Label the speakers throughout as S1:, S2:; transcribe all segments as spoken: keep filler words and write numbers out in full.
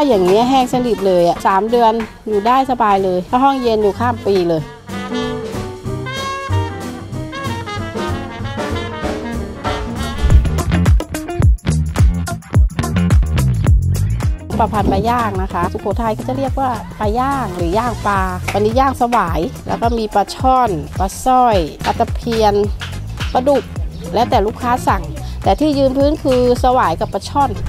S1: อย่างนี้แห้งสนิทเลยอ่ะสามเดือนอยู่ได้สบายเลยถ้าห้องเย็นอยู่ข้ามปีเลยปลาพันธุ์ปลาย่างนะคะสุโขทัยก็จะเรียกว่าปลาย่างหรือย่างปลาวันนี้ย่างสวายแล้วก็มีปลาช่อนปลาสร้อยปลาตะเพียนปลาดุกแล้วแต่ลูกค้าสั่งแต่ที่ยืนพื้นคือสวายกับปลาช่อน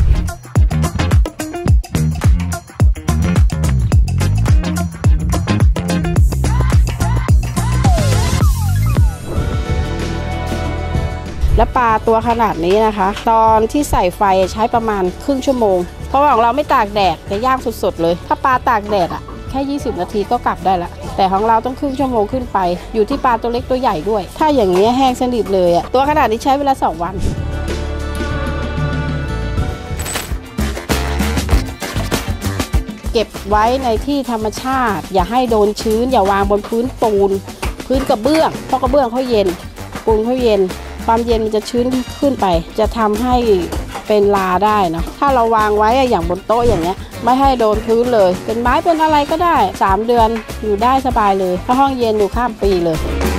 S1: และปลาตัวขนาดนี้นะคะตอนที่ใส่ไฟใช้ประมาณครึ่งชั่วโมงเพราะว่าของเราไม่ตากแดดจะย่างสดๆเลยถ้าปลาตากแดดอ่ะแค่ยี่สิบนาทีก็กลับได้ละแต่ของเราต้องครึ่งชั่วโมงขึ้นไปอยู่ที่ปลาตัวเล็กตัวใหญ่ด้วยถ้าอย่างนี้แห้งสนิทเลยอ่ะตัวขนาดนี้ใช้เวลาสองวันเก็บไว้ในที่ธรรมชาติอย่าให้โดนชื้นอย่าวางบนพื้นปูนพื้นกระเบื้องเพราะกระเบื้องเขาเย็นปูนเขาเย็นความเย็นมันจะชื้นขึ้นไปจะทำให้เป็นลาได้เนาะถ้าเราวางไว้อย่างบนโต๊ะอย่างเงี้ยไม่ให้โดนพื้นเลยเป็นไม้เป็นอะไรก็ได้สามเดือนอยู่ได้สบายเลยถ้าห้องเย็นอยู่ข้ามปีเลย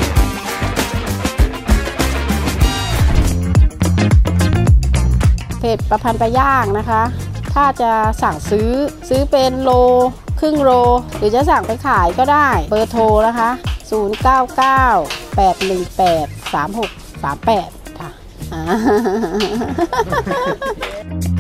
S1: เพจประพันธ์ปลาย่างนะคะถ้าจะสั่งซื้อซื้อเป็นโลครึ่งโลหรือจะสั่งไปขายก็ได้เบอร์โทรนะคะศูนย์ เก้า เก้า แปด หนึ่ง แปด สาม หก สาม แปดค่ะ